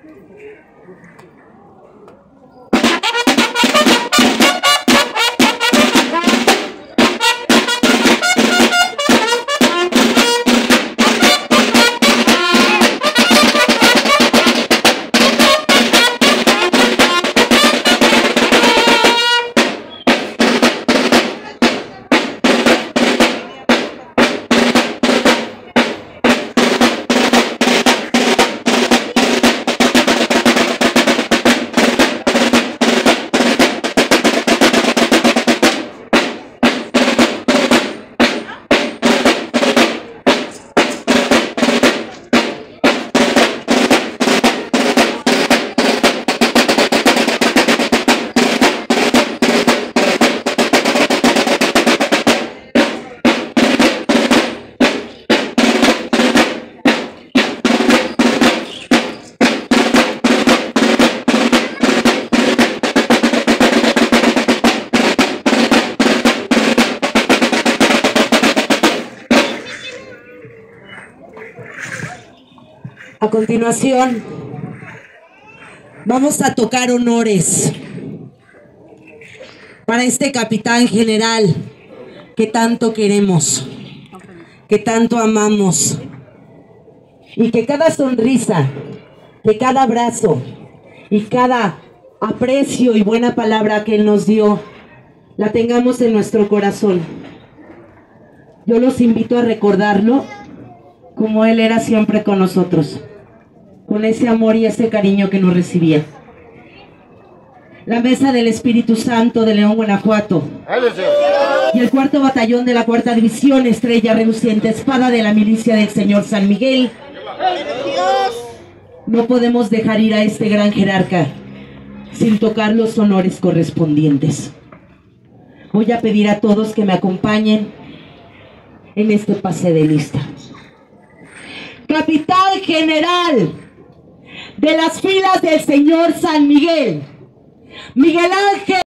A continuación, vamos a tocar honores para este capitán general que tanto queremos, que tanto amamos, y que cada sonrisa, que cada abrazo y cada aprecio y buena palabra que él nos dio, la tengamos en nuestro corazón. Yo los invito a recordarlo como él era siempre con nosotros, con ese amor y ese cariño que nos recibía. La Mesa del Espíritu Santo de León, Guanajuato, y el 4º Batallón de la 4ª División, Estrella Reluciente Espada de la Milicia del Señor San Miguel. No podemos dejar ir a este gran jerarca sin tocar los honores correspondientes. Voy a pedir a todos que me acompañen en este pase de lista. Capitán General de las filas del señor San Miguel, Miguel Ángel